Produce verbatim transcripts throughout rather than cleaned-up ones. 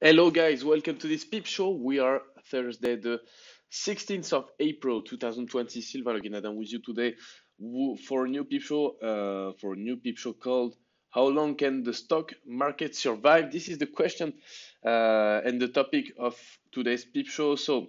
Hello, guys. Welcome to this Peep Show. We are Thursday, the sixteenth of April, twenty twenty. Sylvain Leguinadin with you today wo- for a new Peep Show. Uh, for a new Peep Show called "How long can the stock market survive?" This is the question uh, and the topic of today's Peep Show. So,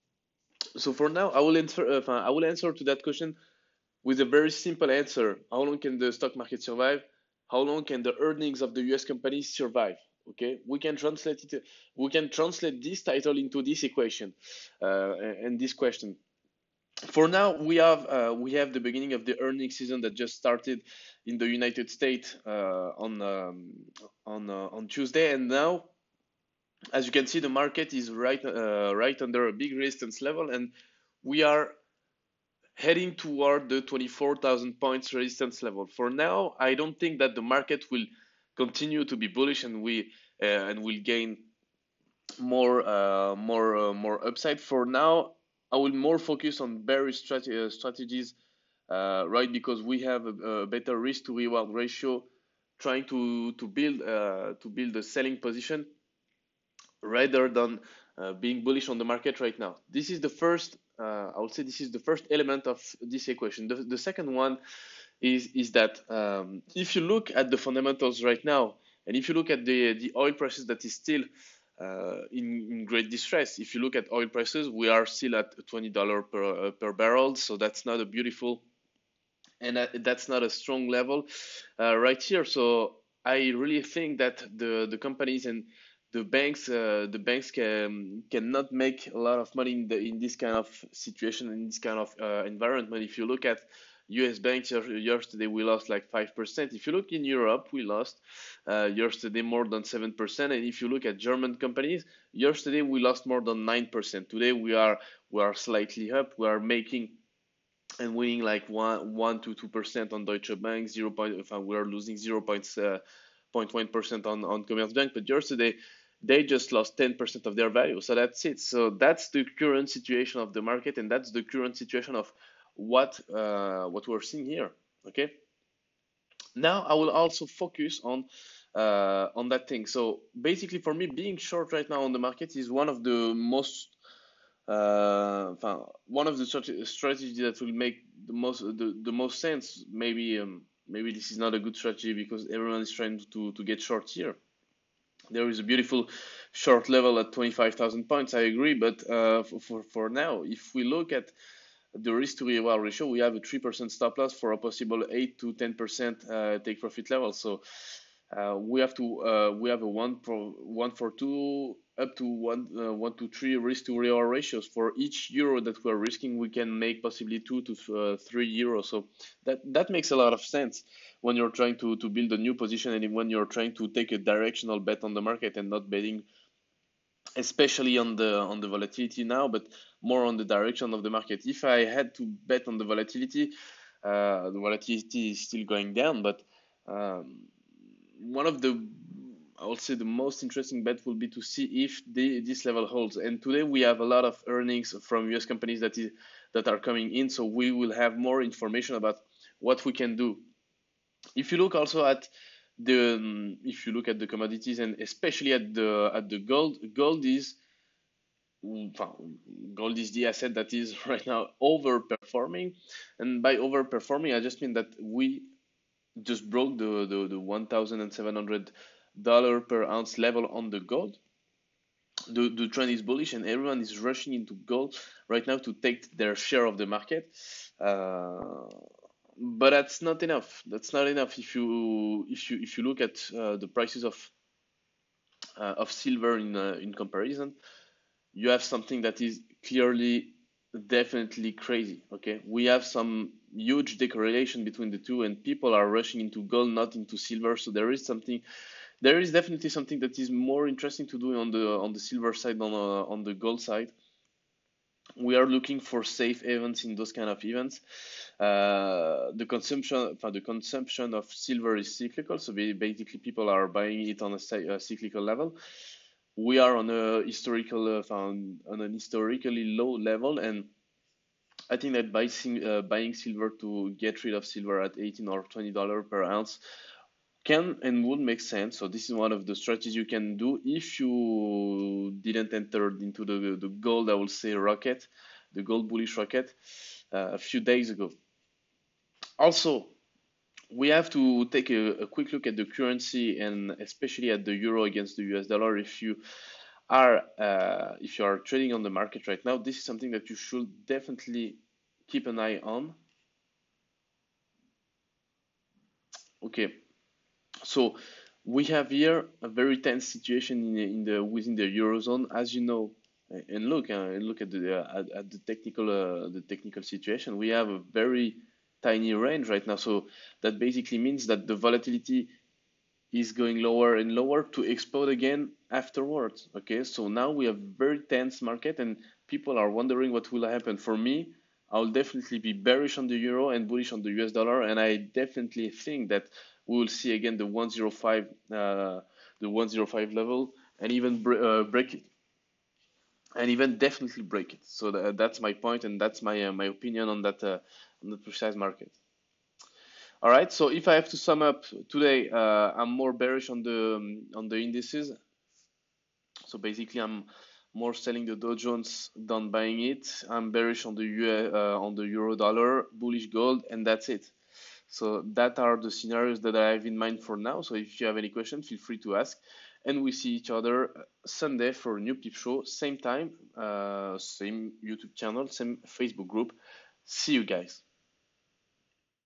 so for now, I will answer. Uh, enfin, I will answer to that question with a very simple answer. How long can the stock market survive? How long can the earnings of the U S companies survive? Okay, we can translate it. We can translate this title into this equation uh, and this question. For now, we have uh, we have the beginning of the earnings season that just started in the United States uh, on um, on uh, on Tuesday, and now, as you can see, the market is right uh, right under a big resistance level, and we are heading toward the twenty-four thousand points resistance level. For now, I don't think that the market will continue to be bullish and we uh, and will gain more uh, more uh, more upside. For now, I will more focus on bearish strate- uh, strategies, uh, right? Because we have a, a better risk to reward ratio, trying to to build uh, to build a selling position rather than uh, being bullish on the market right now. This is the first, uh, I would say, this is the first element of this equation. The, the second one is is that um, if you look at the fundamentals right now, and if you look at the the oil prices that is still uh, in, in great distress. If you look at oil prices, we are still at twenty dollars per uh, per barrel, so that's not a beautiful and uh, that's not a strong level uh, right here. So I really think that the the companies and the banks uh, the banks can cannot make a lot of money in the in this kind of situation, in this kind of uh, environment. If you look at U S banks yesterday, we lost like five percent. If you look in Europe, we lost uh, yesterday more than seven percent. And if you look at German companies, yesterday we lost more than nine percent. Today we are we are slightly up. We are making and winning like one one to two percent on Deutsche Bank, zero point. If we're losing zero point one percent on on Commerzbank, but yesterday they just lost ten percent of their value. So that's it. So that's the current situation of the market, and that's the current situation of what uh, what we're seeing here. Okay. Now I will also focus on uh, on that thing. So basically, for me, being short right now on the market is one of the most uh, enfin, one of the strate- strategies that will make the most the, the most sense. Maybe um, maybe this is not a good strategy because everyone is trying to to get short here. There is a beautiful short level at twenty-five thousand points. I agree, but uh, for, for for now, if we look at the risk to reward ratio, we have a three percent stop loss for a possible eight to ten percent uh, take profit level. So uh, we have to uh, we have a one pro one for two up to one uh, one to three risk to reward ratios. For each euro that we're risking, we can make possibly two to uh, three euros. So that that makes a lot of sense when you're trying to to build a new position and when you're trying to take a directional bet on the market and not betting especially on the on the volatility now, but more on the direction of the market. If I had to bet on the volatility, uh, the volatility is still going down, but um, one of the I would say the most interesting bet will be to see if the, this level holds. And today we have a lot of earnings from U S companies that is that are coming in, so we will have more information about what we can do. If you look also at the um, if you look at the commodities and especially at the at the gold, gold is gold is the asset that is right now overperforming, and by overperforming, I just mean that we just broke the the, the one thousand seven hundred dollar per ounce level on the gold. The the trend is bullish, and everyone is rushing into gold right now to take their share of the market. Uh, but that's not enough. That's not enough. If you if you if you look at uh, the prices of uh, of silver in uh, in comparison, you have something that is clearly definitely crazy. Okay, we have some huge decorrelation between the two, and people are rushing into gold, not into silver. So there is something, there is definitely something that is more interesting to do on the on the silver side than uh, on the gold side. We are looking for safe events in those kind of events. Uh, the consumption, the consumption of silver is cyclical, so basically people are buying it on a, a cyclical level. We are on a historical, uh, on an historically low level, and I think that buying uh, buying silver to get rid of silver at eighteen or twenty dollar per ounce can and would make sense. So this is one of the strategies you can do if you didn't enter into the, the gold, I will say, rocket, the gold bullish rocket uh, a few days ago. Also, we have to take a, a quick look at the currency and especially at the euro against the U S dollar. If you are uh, if you are trading on the market right now, this is something that you should definitely keep an eye on. Okay, so we have here a very tense situation in the, in the within the eurozone, as you know. And look, uh, look at the uh, at, at the technical uh, the technical situation. We have a very tiny range right now, so that basically means that the volatility is going lower and lower to explode again afterwards. Okay, so now we have very tense market, and people are wondering what will happen. For me, I'll definitely be bearish on the euro and bullish on the U S dollar, and I definitely think that we will see again the one oh five, uh, the one oh five level, and even bre- uh, break it, and even definitely break it. So tha- that's my point, and that's my uh, my opinion on that uh, on the precise market. All right. So if I have to sum up today, uh, I'm more bearish on the um, on the indices. So basically, I'm more selling the Dow Jones than buying it. I'm bearish on the U S, uh, on the euro dollar, bullish gold, and that's it. So that are the scenarios that I have in mind for now. So if you have any questions, feel free to ask. And we see each other Sunday for a new Peep Show, same time, uh, same YouTube channel, same Facebook group. See you guys.